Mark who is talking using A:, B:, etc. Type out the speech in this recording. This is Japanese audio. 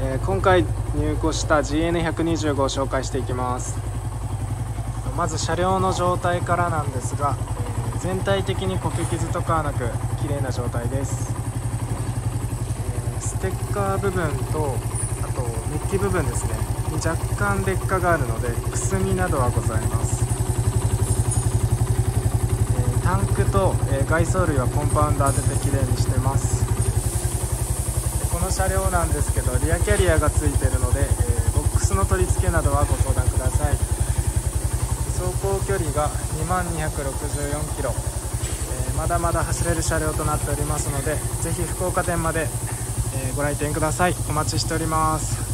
A: 今回入庫した GN125 を紹介していきます。まず車両の状態からなんですが、全体的にこけ傷とかはなく綺麗な状態です。ステッカー部分とあとメッキ部分ですねに若干劣化があるのでくすみなどはございます。タンクと外装類はコンパウンド当ててきれいにしてます。この車両なんですけどリアキャリアがついているので、ボックスの取り付けなどはご相談ください。走行距離が2264キロ、まだまだ走れる車両となっておりますので、ぜひ福岡店までご来店ください。お待ちしております。